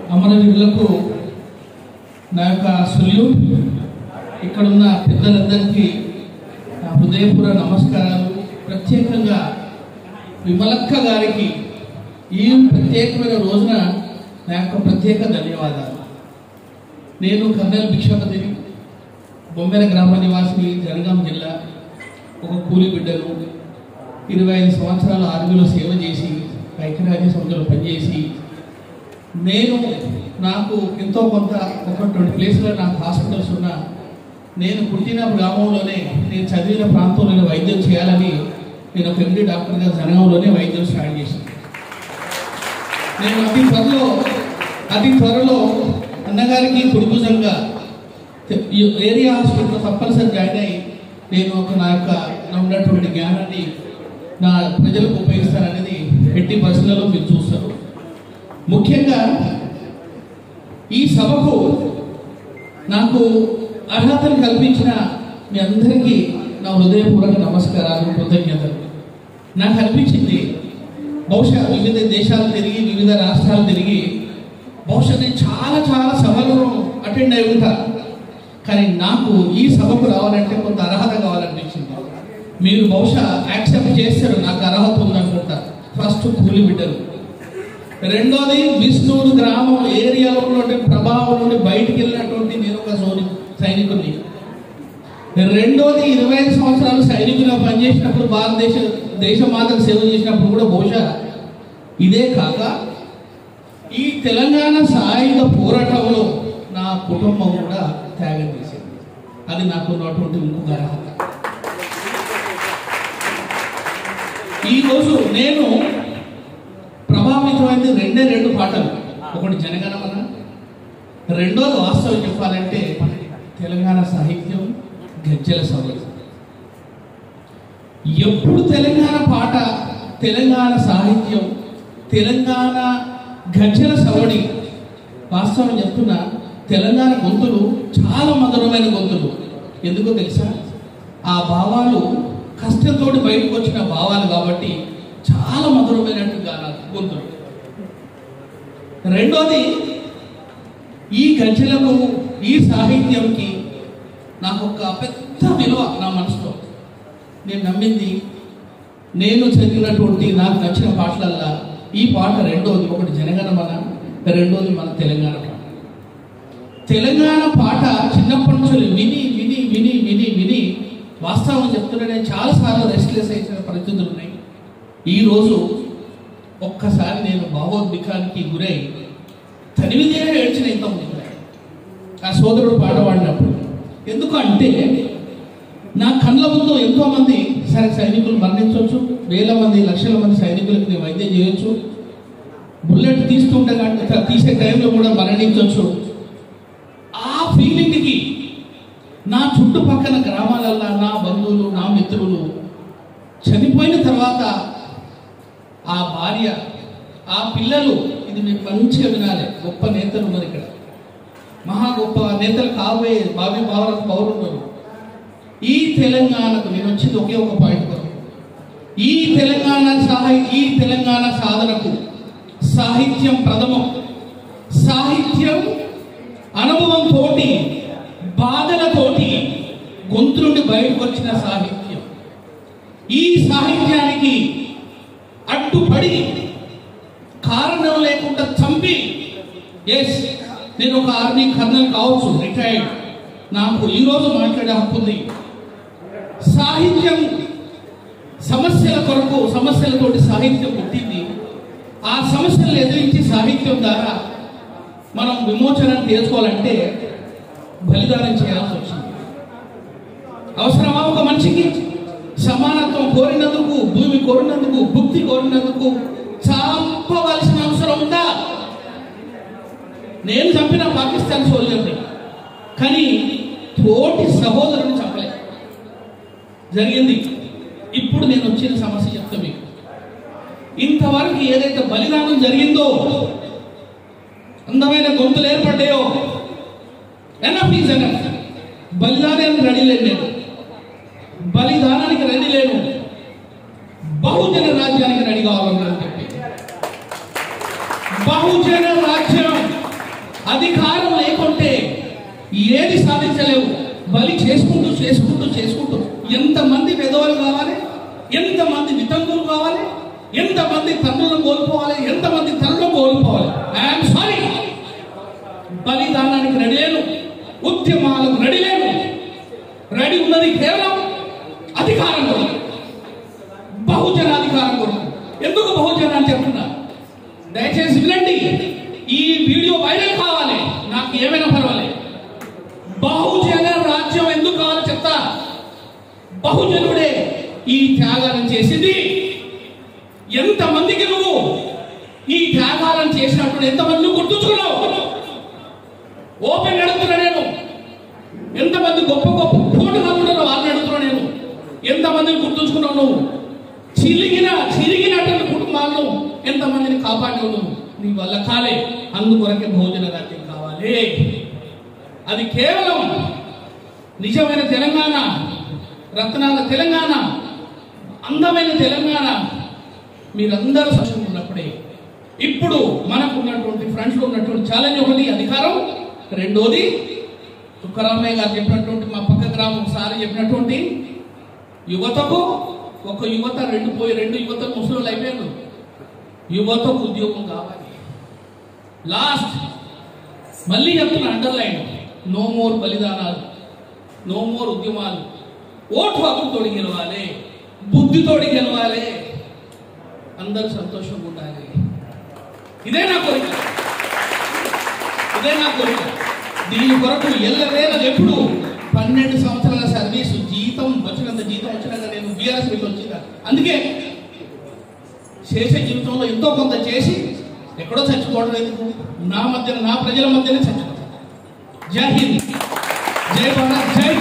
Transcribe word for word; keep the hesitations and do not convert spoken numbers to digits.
అమరవీరులకు నా యొక్క సల్యూట్. ఇక్కడున్న పెద్దలందరికీ నా హృదయపూర్వక నమస్కారాలు. ప్రత్యేకంగా విమలక్క గారికి ఈ ప్రత్యేకమైన రోజున నా యొక్క ప్రత్యేక ధన్యవాదాలు. నేను కర్నల్ భిక్షపతిని, బొమ్మెర గ్రామ నివాసిని, జనగాం జిల్లా. ఒక కూలి బిడ్డను. ఇరవై ఐదు సంవత్సరాలు ఆర్మీలో సేవ చేసి ఐక్యరాజ్య సమితిలో పనిచేసి నేను నాకు ఎంతో కొంత ఒక రెండు ప్లేస్లో నాకు హాస్పిటల్స్ ఉన్నా, నేను పుట్టిన గ్రామంలోనే నేను చదివిన ప్రాంతంలోనే వైద్యం చేయాలని నేను ఒక ఎండి డాక్టర్గా జనగాంలోనే వైద్యం స్టార్ట్ చేశాను. నేను అతి త్వరలో అతి త్వరలో అన్నగారికి కుడిభుజంగా ఏరియా హాస్పిటల్లో తప్పనిసరి జాయిన్ అయ్యి నేను ఒక నా యొక్క ఉన్నటువంటి జ్ఞానాన్ని నా ప్రజలకు ఉపయోగిస్తాననేది ఎట్టి పరిస్థితుల్లో మీరు చూస్తారు. ముఖ్యంగా ఈ సభకు నాకు అర్హతను కల్పించిన మీ అందరికీ నా హృదయపూర్వక నమస్కారాలు, కృతజ్ఞతలు. నాకు అనిపించింది బహుశా వివిధ దేశాలు తిరిగి వివిధ రాష్ట్రాలు తిరిగి బహుశా నేను చాలా చాలా సభలను అటెండ్ అయి ఉంటా, కానీ నాకు ఈ సభకు రావాలంటే కొంత అర్హత కావాలనిపించింది. మీరు బహుశా యాక్సెప్ట్ చేస్తారు, నాకు అర్హత ఉందనుకుంటా. ఫస్ట్ కూలి బిడ్డలు, రెండోది విష్ణువుడు గ్రామం ఏరియాలో ఉన్నటువంటి ప్రభావం నుండి బయటికి వెళ్ళినటువంటి నేను ఒక సోని సైనికుని, రెండోది ఇరవై ఐదు సంవత్సరాలు సైనికులుగా పనిచేసినప్పుడు భారతదేశ దేశమాతకు సేవ చేసినప్పుడు కూడా బహుశా ఇదే కాక ఈ తెలంగాణ సాయుధ పోరాటంలో నా కుటుంబం కూడా త్యాగం చేసింది. అది నాకు ఉన్నటువంటి ఇంకొక అర్హత. ఈరోజు నేను ప్రభావితమైంది రెండే రెండు పాటలు. ఒకటి జనగణమన, రెండోది వాస్తవం చెప్పాలంటే తెలంగాణ సాహిత్యం, గజ్జెల సవడి. ఎప్పుడు తెలంగాణ పాట, తెలంగాణ సాహిత్యం, తెలంగాణ గజ్జెల సవడి, వాస్తవం చెప్తున్నా తెలంగాణ గొంతులు చాలా మధురమైన గొంతులు. ఎందుకో తెలుసా? ఆ భావాలు కష్టంతో బయటకు వచ్చిన భావాలు కాబట్టి చాలా మధురమైనటువంటి గానాలు గొంతులు. రెండోది ఈ గజ్జెలకు, ఈ సాహిత్యంకి నాకు ఒక పెద్ద విలువ నా మనసులో. నేను నమ్మింది, నేను చదివినటువంటి నాకు నచ్చిన పాటలల్లా ఈ పాట రెండోది. ఒకటి జనగణమన, రెండోది మన తెలంగాణ పాట. తెలంగాణ పాట చిన్నప్పటి నుంచి విని విని విని విని విని వాస్తవం చెప్తున్నా నేను చాలాసార్లు రెస్ట్లెస్ అయిన పరిస్థితులు ఉన్నాయి. ఈరోజు ఒక్కసారి నేను భావోద్వేగానికి గురై తనివిదే ఏడ్చిన ఇంతమంది ఆ సోదరుడు పాట పాడినప్పుడు. ఎందుకు అంటే నా కళ్ళ ముందు ఎంతో మంది సరే సైనికులు మరణించవచ్చు, వేల మంది లక్షల మంది సైనికులకు నేను వైద్యం చేయొచ్చు, బుల్లెట్ తీస్తుంటే తీసే టైంలో కూడా మరణించవచ్చు. ఆ ఫీలింగ్కి నా చుట్టుపక్కల గ్రామాలల్లో నా బంధువులు, నా మిత్రులు చనిపోయిన తర్వాత ఆ భార్య, ఆ పిల్లలు, ఇది మీరు మంచిగా వినాలి. గొప్ప నేతలు ఉన్నారు ఇక్కడ, మహా గొప్ప నేతలు కాబోయే భావి భారత పౌరులు. ఈ తెలంగాణకు నేను వచ్చింది ఒకే ఒక పాయింట్ కొరకు. ఈ తెలంగాణ సాహి ఈ తెలంగాణ సాధనకు సాహిత్యం ప్రథమం. సాహిత్యం అనుభవంతో, బాధలతోటి గొంతు నుండి బయటకు వచ్చిన సాహిత్యం. ఈ సాహిత్యానికి అడ్డుపడి కారణం లేకుండా చంపి, ఎస్ నేను ఒక ఆర్మీ కర్నల్ కావచ్చు, రిటైర్డ్, నాకు ఈరోజు మాట్లాడే హక్కు ఉంది. సాహిత్యం సమస్యల కొరకు, సమస్యలతోటి సాహిత్యం పుట్టింది. ఆ సమస్యలను ఎదిరించి సాహిత్యం ద్వారా మనం విమోచన తీర్చుకోవాలంటే బలిదానం చేయాల్సి వచ్చింది. అవసరమా ఒక మనిషికి? సమానత్వం కోరినందుకు, భూమి కోరినందుకు, భుక్తి కోరినందుకు చంపవలసిన అవసరం ఉందా? నేను చంపిన పాకిస్తాన్ సోల్జర్ని, కానీ తోటి సహోదరుని చంపలే. జరిగింది. ఇప్పుడు నేను వచ్చిన సమస్య చెప్తా మీకు. ఇంతవరకు ఏదైతే బలిదానం జరిగిందో, అందమైన గొంతులు ఏర్పడ్డాయో, ఎనఫ్ ఈజ్ ఎనఫ్. బలిదానానికి రెడీ లేను నేను, బలిదానానికి రెడీ లేను, బహుజన రాజ్యానికి రెడీ కావాలని చెప్పి. బహుజన రాజ్యం అధికారం లేకుంటే ఏది సాధించలేవు. బలి చేసుకుంటూ చేసుకుంటూ చేసుకుంటూ ఎంతమంది పెదవులు కావాలి, ఎంతమంది వితంతులు కావాలి, ఎంతమంది తండ్రులను కోల్పోవాలి, ఎంతమంది తల్లులను కోల్పోవాలి. ఐఎమ్ సారీ, బలిదానానికి రెడీ లేను, ఉద్యమాలకు రెడీ లేను. రెడీ ఉన్నది కేవలం అధికారం కొరకు, బహుజన అధికారం కొరకు. ఎందుకు బహుజన అని చెప్తున్నా, దయచేసి వినండి. ఈ వీడియో వైరల్ కావాలి, నాకు ఏమైనా పర్వాలేదు. బహుజన రాజ్యం ఎందుకు కావాలో చెప్తా. బహుజనుడే ఈ త్యాగాలను చేసింది. ఎంతమందికి నువ్వు ఈ త్యాగాలను చేసినప్పుడు ఎంతమంది నువ్వు గుర్తుంచుకున్నావు? ఓపెన్ అడుగుతున్నా నేను. ఎంతమంది గొప్ప గొప్ప పోటుగాళ్ళు వాళ్ళని అడుగుతున్నా నేను. ఎంతమందిని గుర్తుంచుకున్నావు నువ్వు? చిరిగిన చిరిగినటువంటి కుటుంబాలను ఎంతమందిని కాపాడావు నువ్వు? నీ వల్ల కాలే. అందుకొరకే బహుజన రాజ్యం కావాలి. అది కేవలం నిజమైన తెలంగాణ, రత్నాల తెలంగాణ, అందమైన తెలంగాణ మీరందరూ సంతోషంగా ఉన్నప్పుడే. ఇప్పుడు మనకు ఉన్నటువంటి ఫ్రంట్లో ఉన్నటువంటి ఛాలెంజ్ ఒకటి అధికారం, రెండోది తుక్కరామయ్య గారు చెప్పినటువంటి, మా పక్క గ్రామం ఒకసారి చెప్పినటువంటి యువతకు, ఒక యువత రెండు పోయి రెండు యువత ముసలు అయిపోయారు. యువతకు ఉద్యోగం కావాలి. లాస్ట్ మళ్ళీ చెప్తున్నా, అండర్లైన్, నో మోర్ బలిదానాలు, నో మోర్ ఉద్యమాలు. ఓటు హక్కుతోడి గెలవాలి, బుద్ధితోడి గెలవాలి, అందరూ సంతోషంగా ఉండాలి. ఇదే నా కోరిక, ఇదే నా కోరిక. దీని కొరకు ఎల్లవేళ ఎప్పుడు పన్నెండు సంవత్సరాల సర్వీసు, జీతం వచ్చినంత జీతం వచ్చినాక నేను బీఆర్ఎస్ పెట్టి వచ్చిందా. అందుకే చేసే జీవితంలో ఎంతో కొంత చేసి ఎక్కడో చచ్చిపోవడం ఎందుకు, నా మధ్యన, నా ప్రజల మధ్యనే చచ్చిపోతాను. జై హింద్, జై భారత్, జై